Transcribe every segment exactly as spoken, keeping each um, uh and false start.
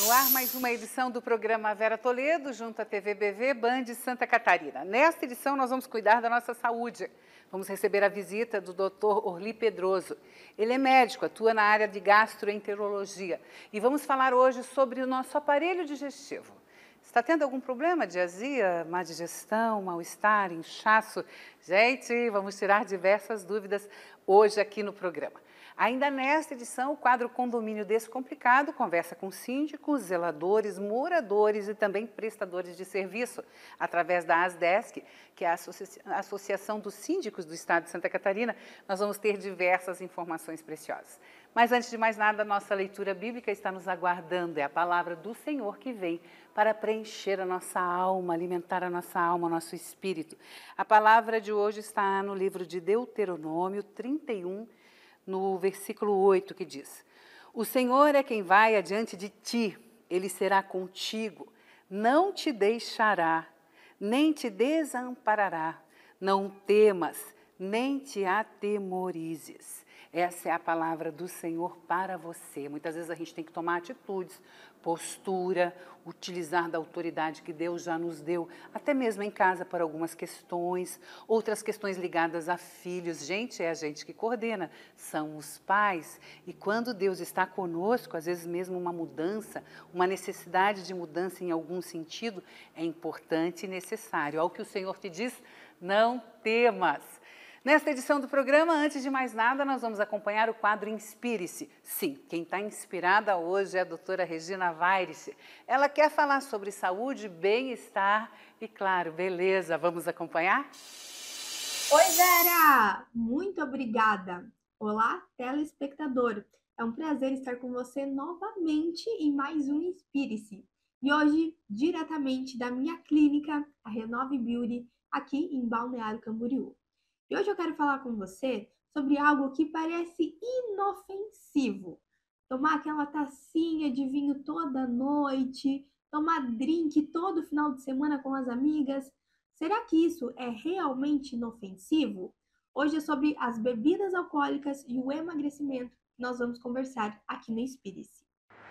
No ar, mais uma edição do programa Vera Toledo, junto à T V B V Band Santa Catarina. Nesta edição, nós vamos cuidar da nossa saúde. Vamos receber a visita do doutor Orli Pedroso. Ele é médico, atua na área de gastroenterologia. E vamos falar hoje sobre o nosso aparelho digestivo. Está tendo algum problema de azia, má digestão, mal-estar, inchaço? Gente, vamos tirar diversas dúvidas hoje aqui no programa. Ainda nesta edição, o quadro Condomínio Descomplicado conversa com síndicos, zeladores, moradores e também prestadores de serviço, através da ASDESC, que é a Associa- a Associação dos Síndicos do Estado de Santa Catarina. Nós vamos ter diversas informações preciosas. Mas antes de mais nada, a nossa leitura bíblica está nos aguardando. É a palavra do Senhor que vem para preencher a nossa alma, alimentar a nossa alma, o nosso espírito. A palavra de hoje está no livro de Deuteronômio trinta e um, no versículo oito, que diz: O Senhor é quem vai adiante de ti, Ele será contigo, não te deixará, nem te desamparará, não temas, nem te atemorizes. Essa é a palavra do Senhor para você. Muitas vezes a gente tem que tomar atitudes, postura, utilizar da autoridade que Deus já nos deu, até mesmo em casa para algumas questões, outras questões ligadas a filhos. Gente, é a gente que coordena, são os pais. E quando Deus está conosco, às vezes mesmo uma mudança, uma necessidade de mudança em algum sentido, é importante e necessário. Ao que o Senhor te diz, não temas. Nesta edição do programa, antes de mais nada, nós vamos acompanhar o quadro Inspire-se. Sim, quem está inspirada hoje é a doutora Regina Weirish. Ela quer falar sobre saúde, bem-estar e, claro, beleza. Vamos acompanhar? Oi, Vera! Muito obrigada! Olá, telespectador! É um prazer estar com você novamente em mais um Inspire-se. E hoje, diretamente da minha clínica, a Renove Beauty, aqui em Balneário Camboriú. E hoje eu quero falar com você sobre algo que parece inofensivo. Tomar aquela tacinha de vinho toda noite, tomar drink todo final de semana com as amigas. Será que isso é realmente inofensivo? Hoje é sobre as bebidas alcoólicas e o emagrecimento que nós vamos conversar aqui no Inspire-se.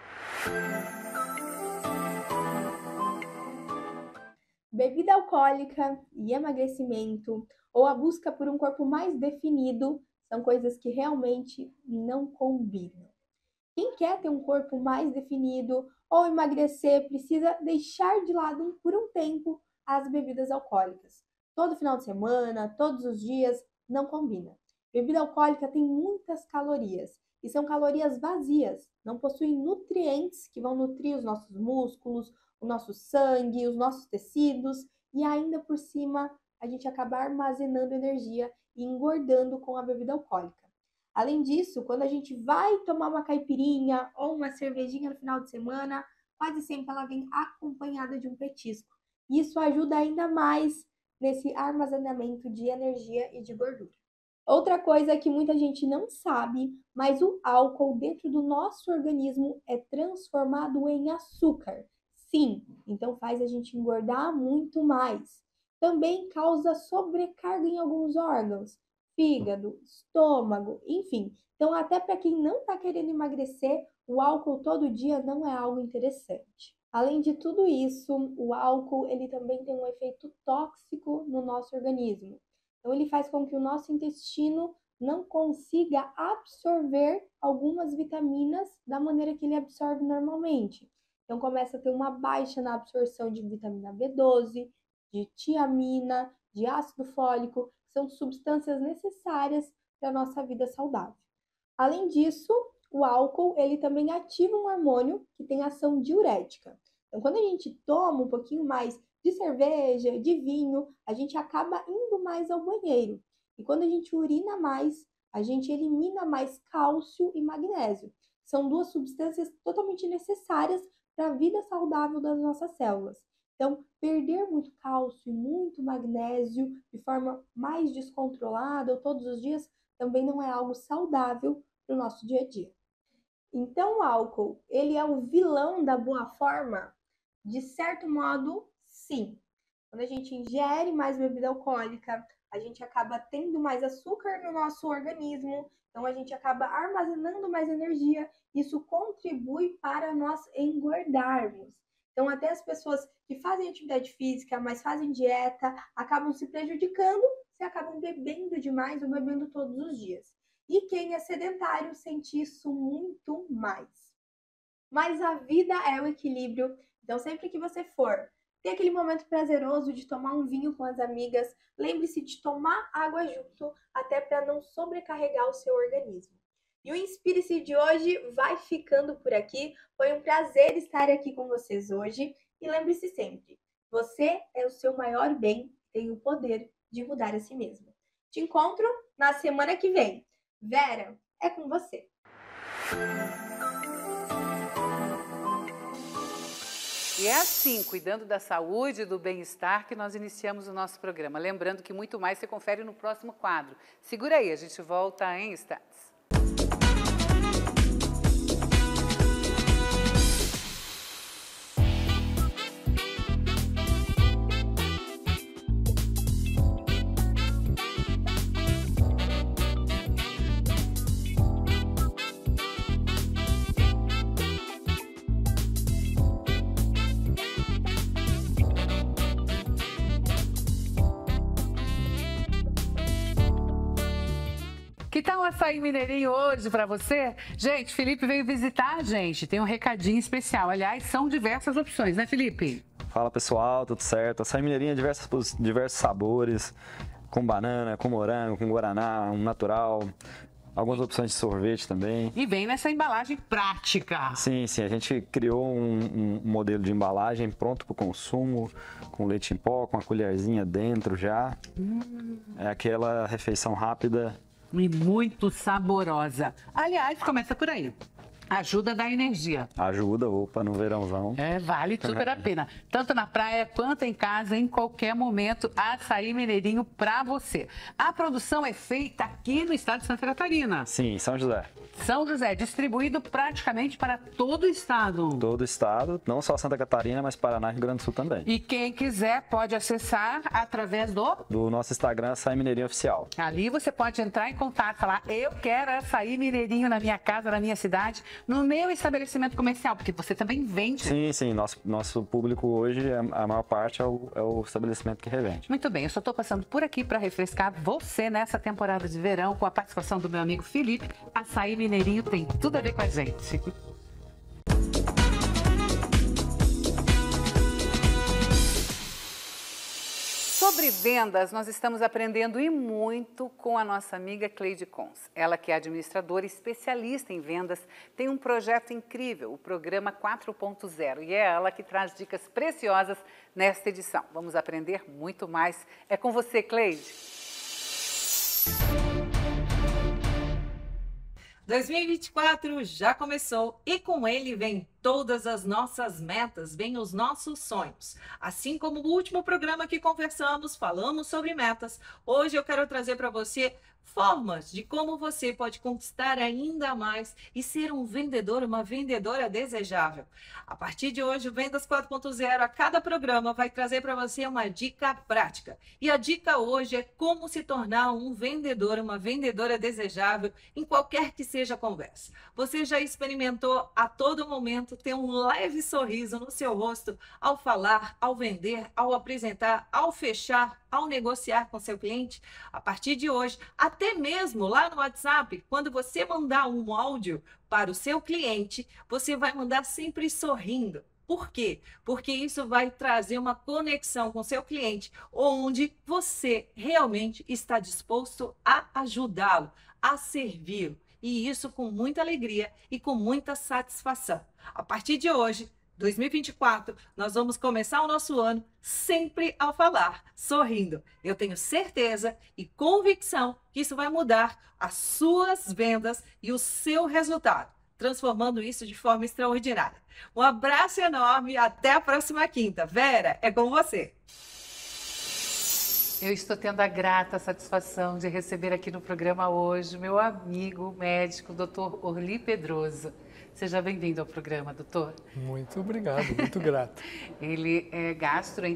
Bebida alcoólica e emagrecimento, ou a busca por um corpo mais definido, são coisas que realmente não combinam. Quem quer ter um corpo mais definido ou emagrecer precisa deixar de lado por um tempo as bebidas alcoólicas. Todo final de semana, todos os dias, não combina. Bebida alcoólica tem muitas calorias e são calorias vazias, não possuem nutrientes que vão nutrir os nossos músculos, o nosso sangue, os nossos tecidos e ainda por cima a gente acaba armazenando energia e engordando com a bebida alcoólica. Além disso, quando a gente vai tomar uma caipirinha ou uma cervejinha no final de semana, quase sempre ela vem acompanhada de um petisco. Isso ajuda ainda mais nesse armazenamento de energia e de gordura. Outra coisa que muita gente não sabe, mas o álcool dentro do nosso organismo é transformado em açúcar. Sim, então faz a gente engordar muito mais. Também causa sobrecarga em alguns órgãos, fígado, estômago, enfim. Então, até para quem não está querendo emagrecer, o álcool todo dia não é algo interessante. Além de tudo isso, o álcool ele também tem um efeito tóxico no nosso organismo. Então, ele faz com que o nosso intestino não consiga absorver algumas vitaminas da maneira que ele absorve normalmente. Então, começa a ter uma baixa na absorção de vitamina B doze, de tiamina, de ácido fólico, que são substâncias necessárias para a nossa vida saudável. Além disso, o álcool ele também ativa um hormônio que tem ação diurética. Então, quando a gente toma um pouquinho mais de cerveja, de vinho, a gente acaba indo mais ao banheiro. E quando a gente urina mais, a gente elimina mais cálcio e magnésio. São duas substâncias totalmente necessárias para a vida saudável das nossas células. Então, perder muito cálcio e muito magnésio de forma mais descontrolada ou todos os dias também não é algo saudável para o nosso dia a dia. Então, o álcool, ele é o vilão da boa forma? De certo modo, sim. Quando a gente ingere mais bebida alcoólica, a gente acaba tendo mais açúcar no nosso organismo, então a gente acaba armazenando mais energia, isso contribui contribui para nós engordarmos. Então, até as pessoas que fazem atividade física, mas fazem dieta, acabam se prejudicando se acabam bebendo demais ou bebendo todos os dias. E quem é sedentário sente isso muito mais. Mas a vida é o equilíbrio, então sempre que você for ter aquele momento prazeroso de tomar um vinho com as amigas, lembre-se de tomar água junto, até para não sobrecarregar o seu organismo. E o Inspire-se de hoje vai ficando por aqui. Foi um prazer estar aqui com vocês hoje. E lembre-se sempre, você é o seu maior bem, tem o poder de mudar a si mesmo. Te encontro na semana que vem. Vera, é com você. E é assim, cuidando da saúde e do bem-estar, que nós iniciamos o nosso programa. Lembrando que muito mais você confere no próximo quadro. Segura aí, a gente volta em instantes. Que tal o açaí mineirinho hoje para você? Gente, Felipe veio visitar a gente, tem um recadinho especial. Aliás, são diversas opções, né, Felipe? Fala, pessoal, tudo certo? Açaí mineirinho, diversos, diversos sabores, com banana, com morango, com guaraná, um natural, algumas opções de sorvete também. E vem nessa embalagem prática. Sim, sim, a gente criou um, um modelo de embalagem pronto para o consumo, com leite em pó, com a colherzinha dentro já. Hum. É aquela refeição rápida. E muito saborosa. Aliás, começa por aí. Ajuda da energia. Ajuda, opa, no verãozão. É, vale super a pena. Tanto na praia quanto em casa, em qualquer momento, açaí mineirinho pra você. A produção é feita aqui no estado de Santa Catarina. Sim, em São José. São José, distribuído praticamente para todo o estado. Todo o estado, não só Santa Catarina, mas Paraná e Rio Grande do Sul também. E quem quiser pode acessar através do... Do nosso Instagram, Açaí Mineirinho Oficial. Ali você pode entrar em contato, falar, eu quero açaí mineirinho na minha casa, na minha cidade, no meu estabelecimento comercial, porque você também vende. Sim, sim, nosso, nosso público hoje, a maior parte é o, é o estabelecimento que revende. Muito bem, eu só estou passando por aqui para refrescar você nessa temporada de verão, com a participação do meu amigo Felipe. Açaí mineirinho tem tudo a ver com a gente. Sobre vendas, nós estamos aprendendo e muito com a nossa amiga Cleide Cons. Ela que é administradora e especialista em vendas, tem um projeto incrível, o Programa quatro ponto zero, e é ela que traz dicas preciosas nesta edição. Vamos aprender muito mais. É com você, Cleide. dois mil e vinte e quatro já começou e com ele vem todas as nossas metas, vem os nossos sonhos. Assim como no último programa que conversamos, falamos sobre metas, hoje eu quero trazer para você formas de como você pode conquistar ainda mais e ser um vendedor, uma vendedora desejável. A partir de hoje, o Vendas quatro ponto zero, a cada programa, vai trazer para você uma dica prática. E a dica hoje é como se tornar um vendedor, uma vendedora desejável em qualquer que seja a conversa. Você já experimentou a todo momento ter um leve sorriso no seu rosto ao falar, ao vender, ao apresentar, ao fechar, ao negociar com seu cliente? A partir de hoje, até mesmo lá no WhatsApp, quando você mandar um áudio para o seu cliente, você vai mandar sempre sorrindo. Por quê? Porque isso vai trazer uma conexão com seu cliente, onde você realmente está disposto a ajudá-lo, a servi-lo. E isso com muita alegria e com muita satisfação. A partir de hoje, dois mil e vinte e quatro, nós vamos começar o nosso ano sempre ao falar, sorrindo. Eu tenho certeza e convicção que isso vai mudar as suas vendas e o seu resultado, transformando isso de forma extraordinária. Um abraço enorme e até a próxima quinta. Vera, é com você. Eu estou tendo a grata satisfação de receber aqui no programa hoje meu amigo médico, doutor Orli Pedroso. Seja bem-vindo ao programa, doutor. Muito obrigado, muito grato. Ele é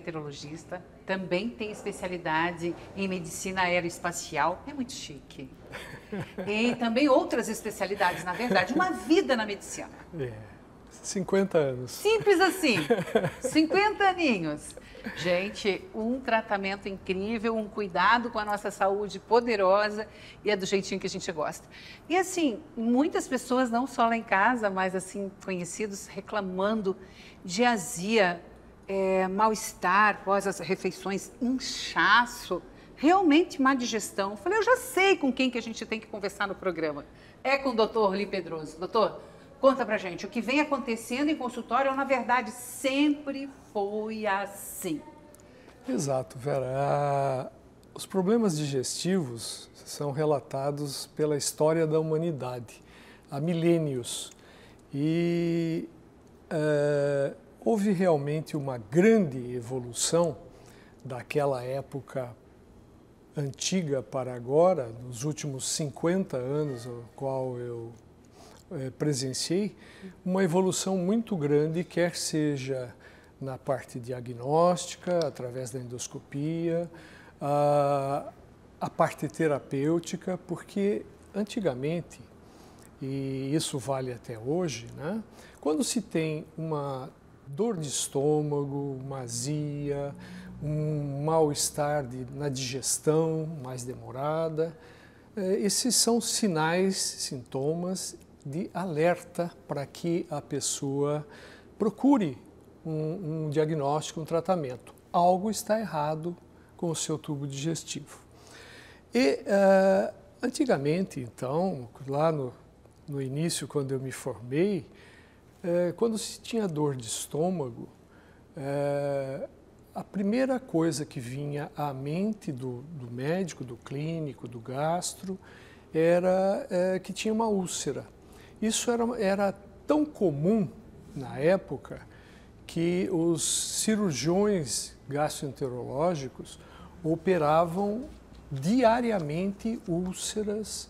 gastroenterologista, também tem especialidade em medicina aeroespacial. É muito chique. E também outras especialidades, na verdade, uma vida na medicina. É, cinquenta anos. Simples assim, cinquenta aninhos. Gente, um tratamento incrível, um cuidado com a nossa saúde poderosa e é do jeitinho que a gente gosta. E assim, muitas pessoas, não só lá em casa, mas assim, conhecidos, reclamando de azia, é, mal-estar após as refeições, inchaço, realmente má digestão. Falei, eu já sei com quem que a gente tem que conversar no programa. É com o doutor Orli Pedroso. Doutor, conta pra gente, o que vem acontecendo em consultório, ou, na verdade, sempre foi assim? Exato, Vera. Ah, os problemas digestivos são relatados pela história da humanidade, há milênios. E é, houve realmente uma grande evolução daquela época antiga para agora, nos últimos cinquenta anos, ao qual eu presenciei, uma evolução muito grande, quer seja na parte diagnóstica, através da endoscopia, a, a parte terapêutica, porque antigamente, e isso vale até hoje, né, quando se tem uma dor de estômago, uma azia, um mal-estar na digestão mais demorada, esses são sinais, sintomas de alerta para que a pessoa procure um, um diagnóstico, um tratamento. Algo está errado com o seu tubo digestivo. E uh, antigamente, então, lá no, no início, quando eu me formei, uh, quando se tinha dor de estômago, uh, a primeira coisa que vinha à mente do, do médico, do clínico, do gastro, era uh, que tinha uma úlcera. Isso era, era tão comum na época que os cirurgiões gastroenterológicos operavam diariamente úlceras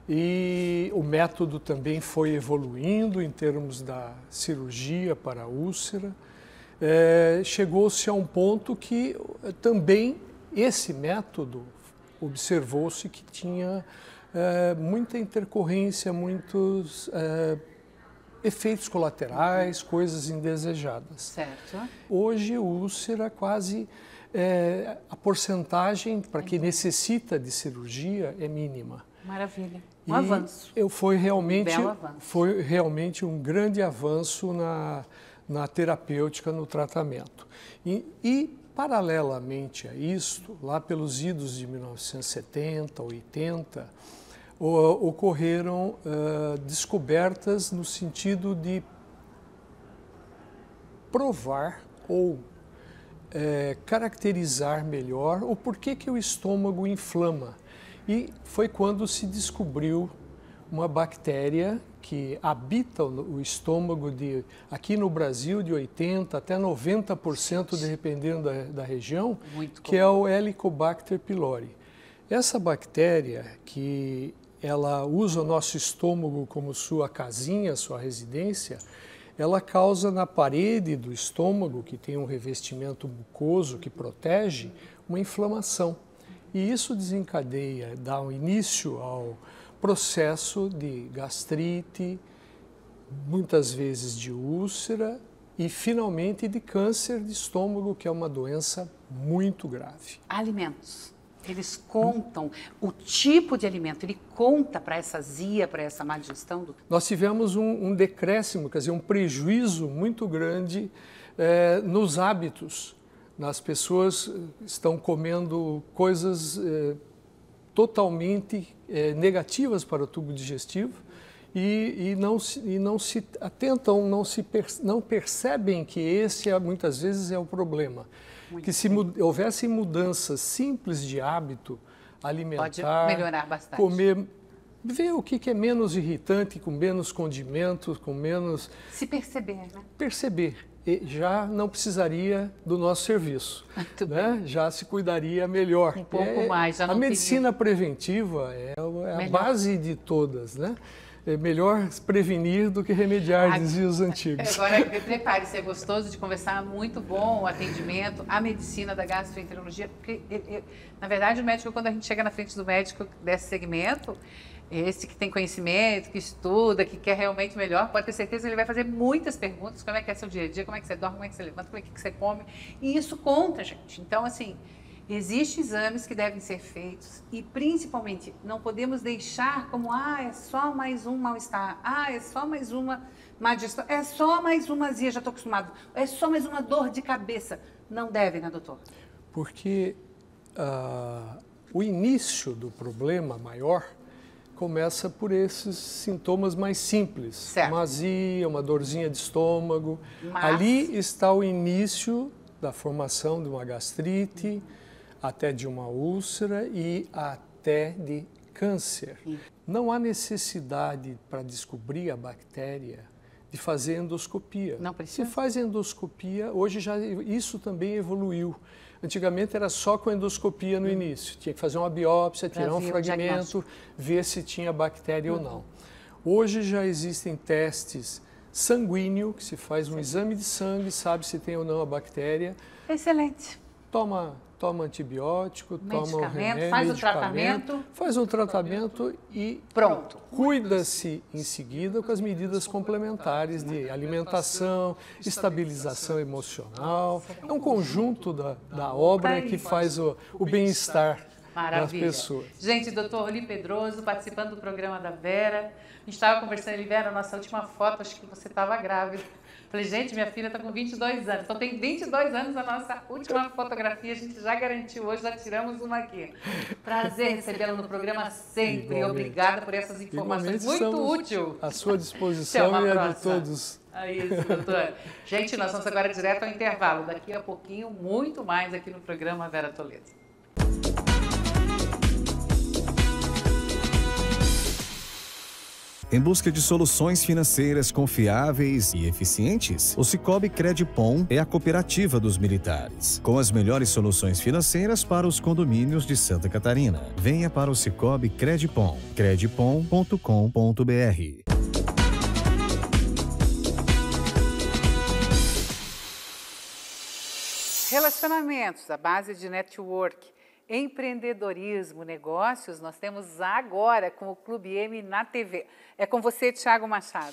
e o método também foi evoluindo em termos da cirurgia para a úlcera. É, chegou-se a um ponto que também esse método observou-se que tinha É, muita intercorrência, muitos é, efeitos colaterais, coisas indesejadas. Certo. Hoje, úlcera, quase é, a porcentagem para quem necessita de cirurgia é mínima. Maravilha. Um e avanço. Eu foi realmente, um belo avanço. Foi realmente um grande avanço na, na terapêutica, no tratamento. E, e paralelamente a isto, lá pelos idos de mil novecentos e setenta, oitenta, ocorreram uh, descobertas no sentido de provar ou uh, caracterizar melhor o porquê que o estômago inflama. E foi quando se descobriu uma bactéria que habita o estômago, de, aqui no Brasil, de oitenta por cento até noventa por cento, dependendo da, da região, Muito que é o Helicobacter pylori. Essa bactéria, que ela usa o nosso estômago como sua casinha, sua residência, ela causa na parede do estômago, que tem um revestimento mucoso que protege, uma inflamação. E isso desencadeia, dá um início ao processo de gastrite, muitas vezes de úlcera e, finalmente, de câncer de estômago, que é uma doença muito grave. Alimentos. Eles contam o tipo de alimento, ele conta para essa azia, para essa má digestão? Do... Nós tivemos um, um decréscimo, quer dizer, um prejuízo muito grande eh, nos hábitos. As pessoas estão comendo coisas eh, totalmente eh, negativas para o tubo digestivo e, e, não, se, e não se atentam, não, se per, não percebem que esse, muitas vezes, é o problema. Muito que se mud, houvessem mudanças simples de hábito alimentar, pode melhorar bastante. Comer, ver o que, que é menos irritante, com menos condimentos, com menos... Se perceber, né? Perceber. E já não precisaria do nosso serviço, né? Já se cuidaria melhor. Um pouco é, mais. Já não a medicina teria... preventiva é, é a base de todas, né? é melhor prevenir do que remediar, diziam os antigos. Agora, prepare-se, é gostoso de conversar, muito bom o atendimento, a medicina da gastroenterologia, porque, na verdade, o médico, quando a gente chega na frente do médico desse segmento, esse que tem conhecimento, que estuda, que quer realmente melhor, pode ter certeza que ele vai fazer muitas perguntas, como é que é seu dia a dia, como é que você dorme, como é que você levanta, como é que você come, e isso conta, gente. Então, assim, existem exames que devem ser feitos e, principalmente, não podemos deixar como, ah, é só mais um mal-estar, ah, é só mais uma má digestão, é só mais uma azia, já estou acostumado, é só mais uma dor de cabeça. Não deve, né, doutor? Porque uh, o início do problema maior começa por esses sintomas mais simples. Certo. Uma azia, uma dorzinha de estômago. Mas... Ali está o início da formação de uma gastrite, até de uma úlcera e até de câncer. Sim. Não há necessidade para descobrir a bactéria de fazer endoscopia. Não precisa. Se faz endoscopia, hoje já isso também evoluiu. Antigamente era só com endoscopia no hum. início. Tinha que fazer uma biópsia, tirar um fragmento, ver se tinha bactéria hum. ou não. Hoje já existem testes sanguíneos, que se faz um Sim. exame de sangue, sabe se tem ou não a bactéria. Excelente. Toma, toma antibiótico, toma um remédio, faz o tratamento. Faz um tratamento e pronto. Cuida-se em seguida com as medidas complementares de alimentação, estabilização emocional. É um conjunto da, da obra que faz o, o bem-estar das pessoas. Gente, doutor Orli Pedroso, participando do programa da Vera. A gente estava conversando, ele, Vera, nossa última foto, acho que você estava grávida. Falei, gente, minha filha está com vinte e dois anos. Então tem vinte e dois anos a nossa última fotografia. A gente já garantiu hoje, já tiramos uma aqui. Prazer recebê-la no programa sempre. Igualmente. Obrigada por essas informações. Muito útil. À sua disposição e a de todos. É isso, doutor. Gente, nós vamos agora direto ao intervalo. Daqui a pouquinho, muito mais aqui no programa Vera Toledo. Em busca de soluções financeiras confiáveis e eficientes, o Cicobi Credipom é a cooperativa dos militares, com as melhores soluções financeiras para os condomínios de Santa Catarina. Venha para o Cicobi Credipom, credipom ponto com ponto br. Relacionamentos, a base de network. Empreendedorismo, negócios, nós temos agora com o Clube M na T V. É com você, Thiago Machado.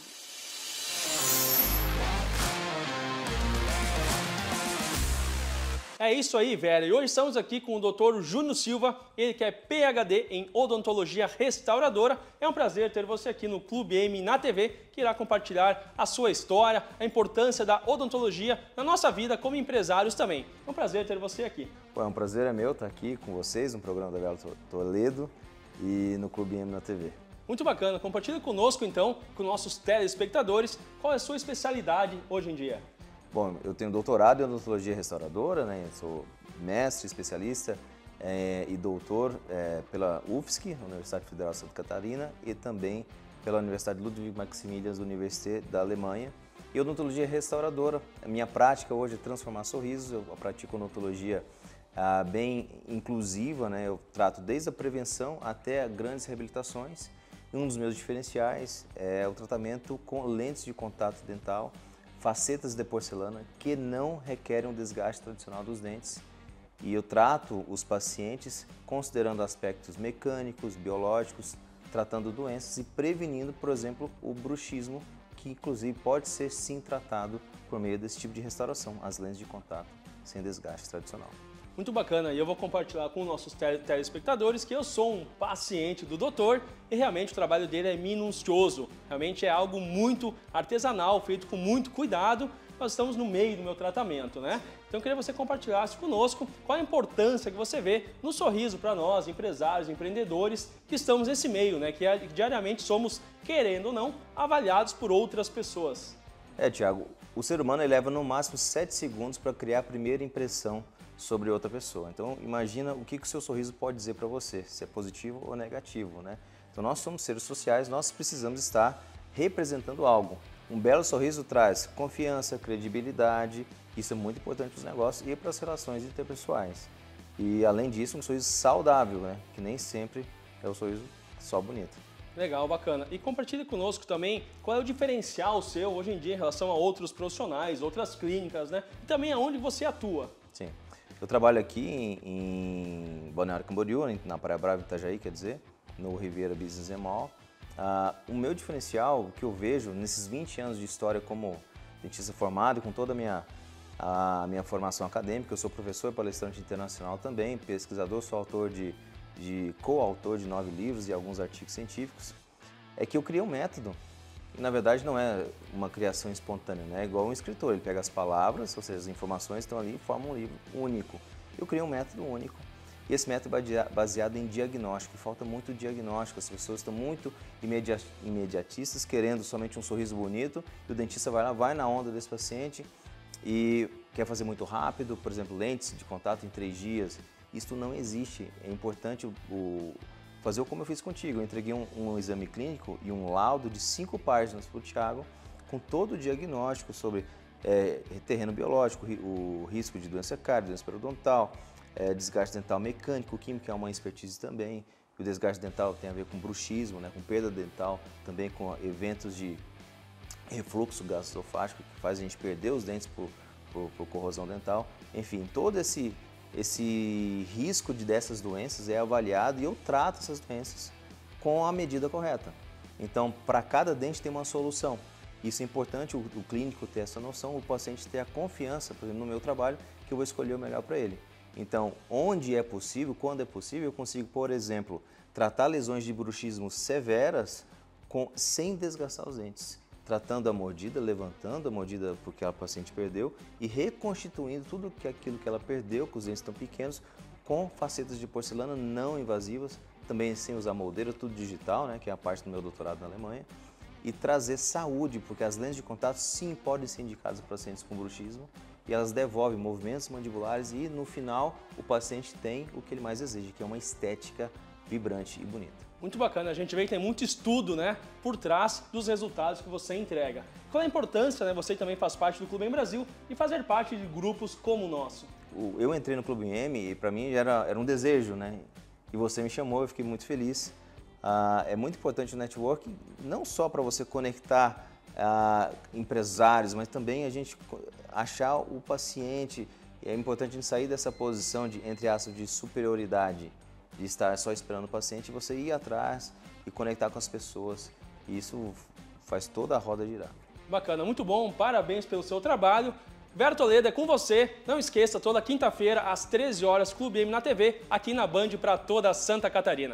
É isso aí, Vera. E hoje estamos aqui com o doutor Júnior Silva, ele que é P H D em Odontologia Restauradora. É um prazer ter você aqui no Clube M na T V, que irá compartilhar a sua história, a importância da odontologia na nossa vida como empresários também. É um prazer ter você aqui. Pô, é um prazer é meu estar aqui com vocês no programa da Vera Toledo e no Clube M na T V. Muito bacana. Compartilhe conosco, então, com nossos telespectadores, qual é a sua especialidade hoje em dia. Bom, eu tenho doutorado em odontologia restauradora, né? Eu sou mestre, especialista é, e doutor é, pela U F S C, Universidade Federal de Santa Catarina, e também pela Universidade Ludwig Maximilians Universität da Alemanha. E odontologia restauradora, a minha prática hoje é transformar sorrisos, eu pratico odontologia ah, bem inclusiva, né? Eu trato desde a prevenção até grandes reabilitações. E um dos meus diferenciais é o tratamento com lentes de contato dental, facetas de porcelana que não requerem um desgaste tradicional dos dentes. E eu trato os pacientes considerando aspectos mecânicos, biológicos, tratando doenças e prevenindo, por exemplo, o bruxismo, que inclusive pode ser sim tratado por meio desse tipo de restauração, as lentes de contato sem desgaste tradicional. Muito bacana, e eu vou compartilhar com nossos telespectadores que eu sou um paciente do doutor e realmente o trabalho dele é minucioso, realmente é algo muito artesanal, feito com muito cuidado. Nós estamos no meio do meu tratamento, né? Então eu queria que você compartilhasse conosco qual a importância que você vê no sorriso para nós, empresários, empreendedores, que estamos nesse meio, né? Que diariamente somos, querendo ou não, avaliados por outras pessoas. É, Thiago, o ser humano ele leva no máximo sete segundos para criar a primeira impressão sobre outra pessoa. Então imagina o que, que o seu sorriso pode dizer para você, se é positivo ou negativo, né? Então nós somos seres sociais, nós precisamos estar representando algo. Um belo sorriso traz confiança, credibilidade, isso é muito importante para os negócios e para as relações interpessoais. E além disso, um sorriso saudável, né? Que nem sempre é o sorriso só bonito. Legal, bacana. E compartilhe conosco também qual é o diferencial seu hoje em dia em relação a outros profissionais, outras clínicas, né? E também aonde você atua. Sim. Eu trabalho aqui em, em Balneário Camboriú, na Praia Brava, Itajaí, quer dizer, no Riviera Business and Mall. Uh, o meu diferencial, que eu vejo nesses vinte anos de história como dentista formado, com toda a minha, a minha formação acadêmica, eu sou professor palestrante internacional também, pesquisador, sou autor de, de coautor de nove livros e alguns artigos científicos, é que eu criei um método. E, na verdade, não é uma criação espontânea, né? É igual um escritor, ele pega as palavras, ou seja, as informações estão ali e forma um livro único. Eu criei um método único. E esse método é baseado em diagnóstico, e falta muito diagnóstico. As pessoas estão muito imediatistas, querendo somente um sorriso bonito, e o dentista vai lá, vai na onda desse paciente e quer fazer muito rápido, por exemplo, lentes de contato em três dias. Isso não existe. É importante o fazer como eu fiz contigo. Eu entreguei um, um exame clínico e um laudo de cinco páginas para o Thiago, com todo o diagnóstico sobre é, terreno biológico, o risco de doença cárie, doença periodontal, é, desgaste dental mecânico, químico, que é uma expertise também. O desgaste dental tem a ver com bruxismo, né, com perda dental, também com eventos de refluxo gastroesofágico, que faz a gente perder os dentes por, por, por corrosão dental. Enfim, todo esse... Esse risco de dessas doenças é avaliado e eu trato essas doenças com a medida correta. Então, para cada dente tem uma solução. Isso é importante, o, o clínico ter essa noção, o paciente ter a confiança, por exemplo, no meu trabalho, que eu vou escolher o melhor para ele. Então, onde é possível, quando é possível, eu consigo, por exemplo, tratar lesões de bruxismo severas com, sem desgastar os dentes. Tratando a mordida, levantando a mordida porque a paciente perdeu e reconstituindo tudo que aquilo que ela perdeu, que os dentes estão pequenos, com facetas de porcelana não invasivas, também sem usar moldeira, tudo digital, né, que é a parte do meu doutorado na Alemanha, e trazer saúde, porque as lentes de contato sim podem ser indicadas para pacientes com bruxismo e elas devolvem movimentos mandibulares e no final o paciente tem o que ele mais deseja, que é uma estética vibrante e bonita. Muito bacana, a gente vê que tem muito estudo, né, por trás dos resultados que você entrega. Qual a importância, né, você também faz parte do Clube M Brasil e fazer parte de grupos como o nosso? Eu entrei no Clube M e para mim era, era um desejo, né, e você me chamou, eu fiquei muito feliz. Ah, é muito importante o networking, não só para você conectar ah, empresários, mas também a gente achar o paciente. É importante a gente sair dessa posição de, entre aspas, de superioridade, de estar só esperando o paciente, você ir atrás e conectar com as pessoas. E isso faz toda a roda girar. Bacana, muito bom, parabéns pelo seu trabalho. Vera Toledo, é com você. Não esqueça, toda quinta-feira, às treze horas, Clube M na T V, aqui na Band para toda Santa Catarina.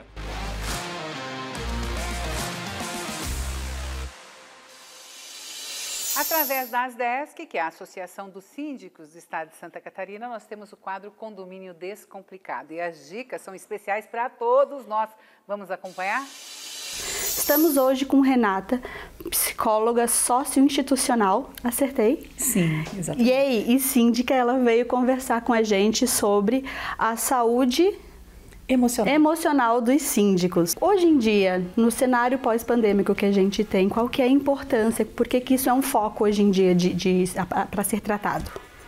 Através da ASDESC, que é a Associação dos Síndicos do Estado de Santa Catarina, nós temos o quadro Condomínio Descomplicado. E as dicas são especiais para todos nós. Vamos acompanhar? Estamos hoje com Renata, psicóloga socioinstitucional. Acertei? Sim, exatamente. E aí, e síndica, ela veio conversar com a gente sobre a saúde Emocional. emocional dos síndicos. Hoje em dia, no cenário pós-pandêmico que a gente tem, qual que é a importância? Por que que isso é um foco hoje em dia de, de, para ser tratado?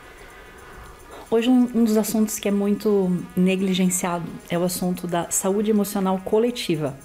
Hoje um, um dos assuntos que é muito negligenciado é o assunto da saúde emocional coletiva.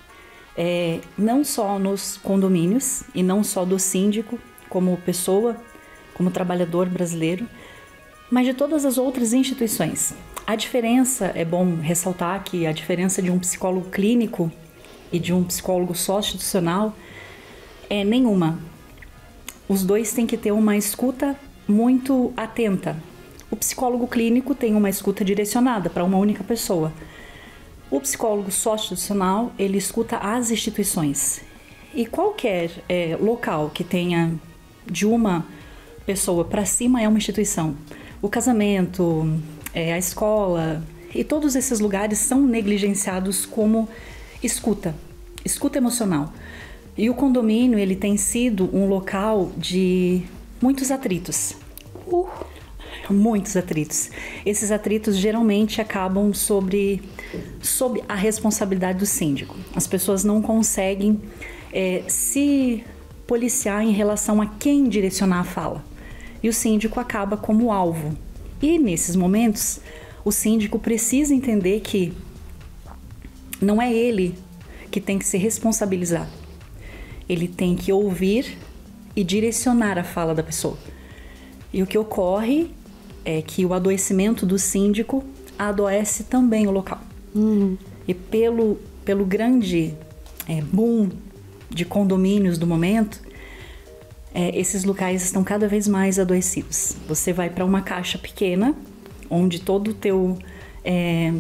É, não só nos condomínios e não só do síndico como pessoa, como trabalhador brasileiro, mas de todas as outras instituições. A diferença, é bom ressaltar que a diferença de um psicólogo clínico e de um psicólogo socioinstitucional é nenhuma. Os dois têm que ter uma escuta muito atenta. O psicólogo clínico tem uma escuta direcionada para uma única pessoa. O psicólogo socioinstitucional, ele escuta as instituições. E qualquer é, local que tenha de uma pessoa para cima é uma instituição. O casamento, é, a escola e todos esses lugares são negligenciados como escuta, escuta emocional. E o condomínio, ele tem sido um local de muitos atritos. Uh, muitos atritos. Esses atritos geralmente acabam sobre, sob a responsabilidade do síndico. As pessoas não conseguem é, se policiar em relação a quem direcionar a fala. E o síndico acaba como alvo. E nesses momentos, o síndico precisa entender que não é ele que tem que se responsabilizar. Ele tem que ouvir e direcionar a fala da pessoa. E o que ocorre é que o adoecimento do síndico adoece também o local. Uhum. E pelo, pelo grande é, boom de condomínios do momento, é, esses locais estão cada vez mais adoecidos. Você vai para uma caixa pequena, onde todo o teu é,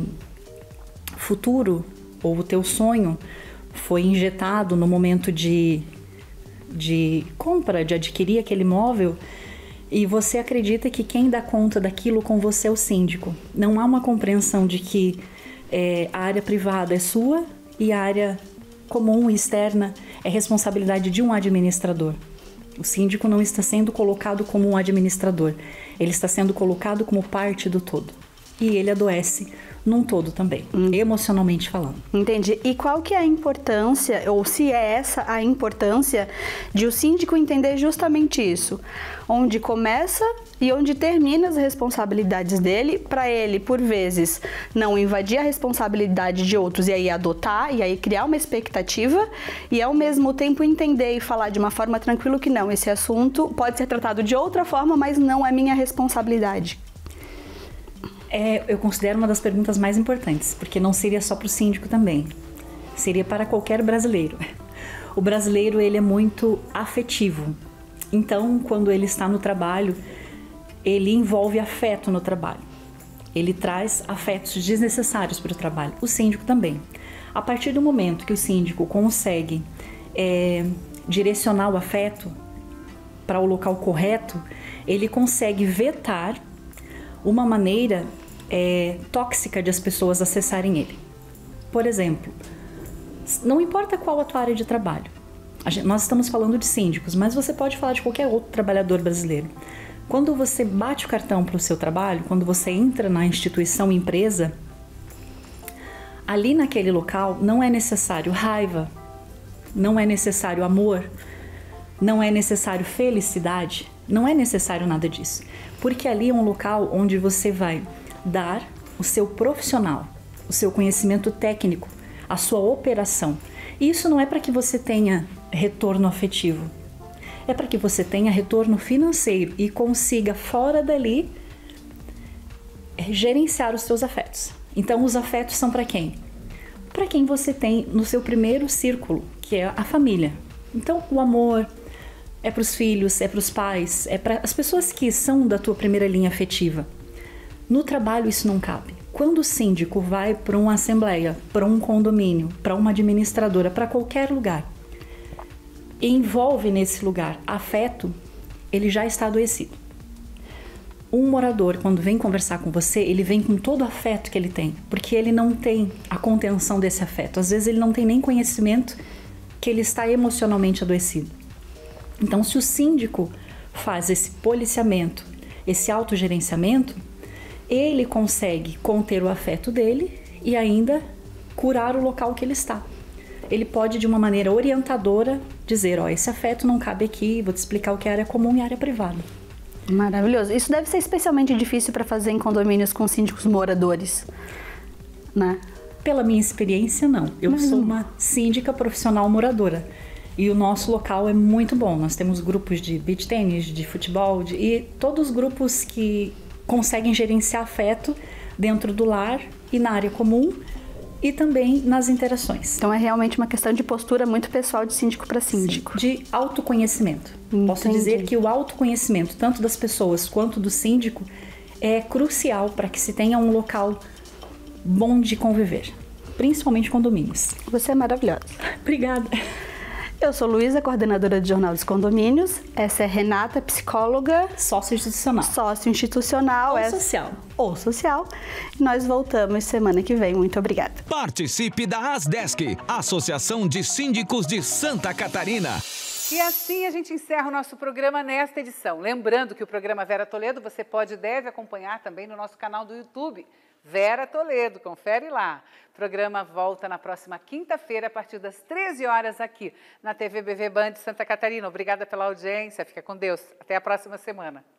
futuro ou o teu sonho foi injetado no momento de, de compra, de adquirir aquele imóvel, e você acredita que quem dá conta daquilo com você é o síndico. Não há uma compreensão de que é, a área privada é sua e a área comum e externa é responsabilidade de um administrador. O síndico não está sendo colocado como um administrador, ele está sendo colocado como parte do todo. E ele adoece num todo também, hum. emocionalmente falando. Entendi. E qual que é a importância, ou se é essa a importância, de o síndico entender justamente isso? Onde começa e onde termina as responsabilidades dele, para ele, por vezes, não invadir a responsabilidade de outros e aí adotar, e aí criar uma expectativa, e ao mesmo tempo entender e falar de uma forma tranquila que não, esse assunto pode ser tratado de outra forma, mas não é minha responsabilidade. É, eu considero uma das perguntas mais importantes, porque não seria só para o síndico também, seria para qualquer brasileiro. O brasileiro, ele é muito afetivo, então quando ele está no trabalho, ele envolve afeto no trabalho, ele traz afetos desnecessários para o trabalho, o síndico também. A partir do momento que o síndico consegue é, direcionar o afeto para o local correto, ele consegue vetar uma maneira é, tóxica de as pessoas acessarem ele. Por exemplo, não importa qual a tua área de trabalho, a gente, nós estamos falando de síndicos, mas você pode falar de qualquer outro trabalhador brasileiro. Quando você bate o cartão para o seu trabalho, quando você entra na instituição, empresa, ali naquele local não é necessário raiva, não é necessário amor, não é necessário felicidade, não é necessário nada disso. Porque ali é um local onde você vai dar o seu profissional, o seu conhecimento técnico, a sua operação. E isso não é para que você tenha retorno afetivo, é para que você tenha retorno financeiro e consiga, fora dali, gerenciar os seus afetos. Então, os afetos são para quem? Para quem você tem no seu primeiro círculo, que é a família. Então, o amor é para os filhos, é para os pais, é para as pessoas que são da tua primeira linha afetiva. No trabalho isso não cabe. Quando o síndico vai para uma assembleia, para um condomínio, para uma administradora, para qualquer lugar, e envolve nesse lugar afeto, ele já está adoecido. Um morador, quando vem conversar com você, ele vem com todo o afeto que ele tem, porque ele não tem a contenção desse afeto. Às vezes ele não tem nem conhecimento que ele está emocionalmente adoecido. Então, se o síndico faz esse policiamento, esse autogerenciamento, ele consegue conter o afeto dele e ainda curar o local que ele está. Ele pode, de uma maneira orientadora, dizer, ó, esse afeto não cabe aqui, vou te explicar o que é área comum e área privada. Maravilhoso. Isso deve ser especialmente difícil para fazer em condomínios com síndicos moradores, né? Pela minha experiência, não. Eu Mas sou não. uma síndica profissional moradora. E o nosso local é muito bom. Nós temos grupos de beach tênis, de futebol, de, e todos os grupos que conseguem gerenciar afeto dentro do lar e na área comum e também nas interações. Então é realmente uma questão de postura muito pessoal de síndico para síndico. Sim, de autoconhecimento. Entendi. Posso dizer que o autoconhecimento, tanto das pessoas quanto do síndico, é crucial para que se tenha um local bom de conviver, principalmente condomínios. Você é maravilhosa. Obrigada. Eu sou Luísa, coordenadora de Jornal dos Condomínios. Essa é Renata, psicóloga. Sócio institucional. Sócio institucional. Ou é... social. Ou social. Nós voltamos semana que vem. Muito obrigada. Participe da ASDESC, Associação de Síndicos de Santa Catarina. E assim a gente encerra o nosso programa nesta edição. Lembrando que o programa Vera Toledo você pode e deve acompanhar também no nosso canal do YouTube. Vera Toledo, confere lá. O programa volta na próxima quinta-feira, a partir das treze horas, aqui na T V B V Band Santa Catarina. Obrigada pela audiência, fica com Deus. Até a próxima semana.